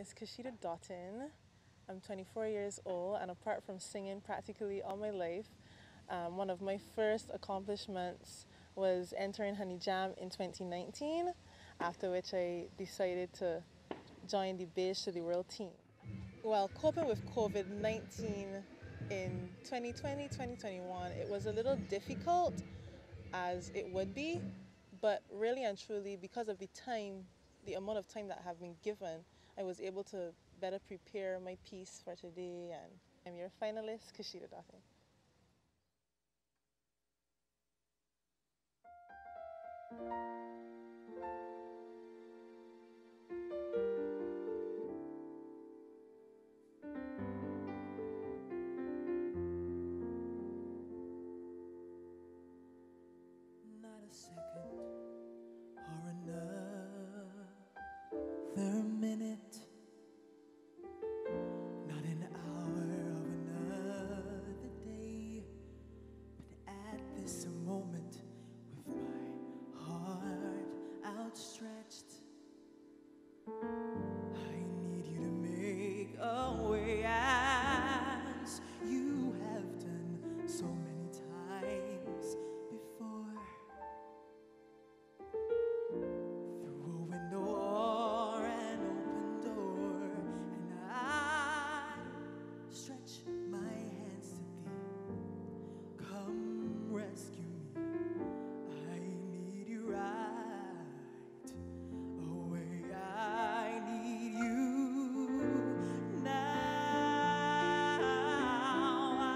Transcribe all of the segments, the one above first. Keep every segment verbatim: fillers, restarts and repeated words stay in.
is Kashida Doughton. I'm twenty-four years old, and apart from singing practically all my life, um, one of my first accomplishments was entering Honey Jam in twenty nineteen, after which I decided to join the Beige to the World team. Well, coping with COVID nineteen in twenty twenty, twenty twenty-one, it was a little difficult, as it would be, but really and truly, because of the time, the amount of time that have been given, I was able to better prepare my piece for today, and I'm your finalist, Kashida Doughton. Not a second or another minute, not an hour of another day, but at this moment, with my heart outstretched, I need you to make a way, as you have done so many times before. Through a window or an open door, and I stretch my hands to thee. Come rescue me. I need you right away. I need you now. I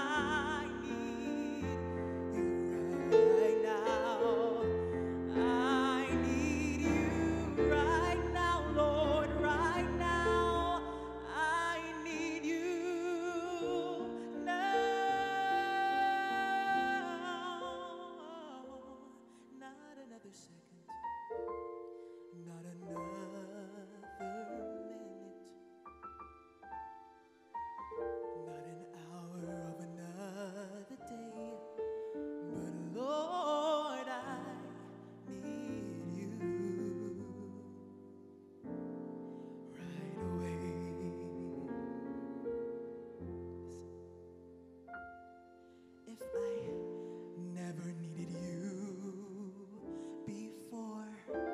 need you right now. I need you right now, Lord, right now. I need you now. Not another second, not another minute, not an hour of another day, but Lord, I need you right away. If I never needed you before,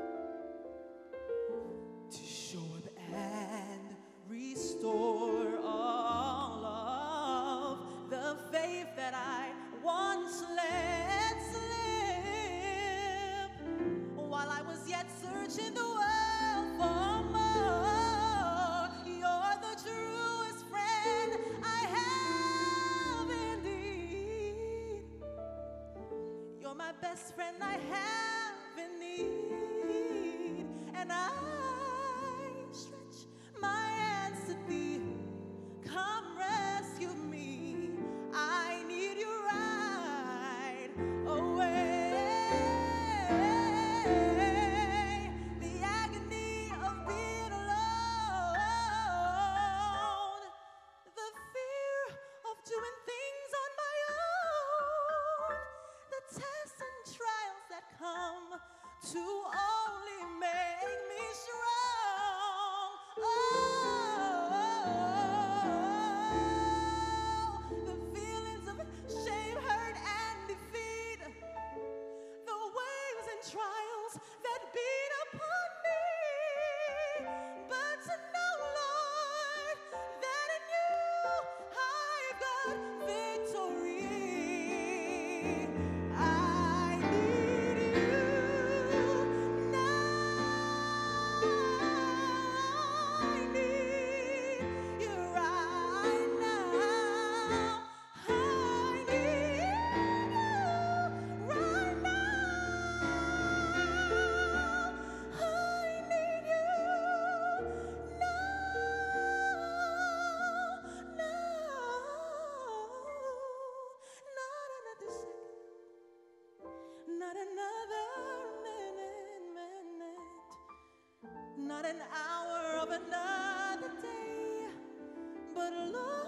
to show up and restore all of the faith that I once let slip, while I was yet searching the world for more. You're the truest friend I have indeed. You're my best friend I have in need, and I stretch my hands to thee. Come rescue me. I need you right away. The agony of being alone, the fear of doing things on my own, the tests and trials that come to only make me strong. Oh, the feelings of shame, hurt, and defeat, the waves and trials that beat upon me. But to know, Lord, that in you I've got victory. I need you now. I need you right now. I need you right now. I need you now. Now. Not another second, not another minute, minute, not an hour of another day, but Lord,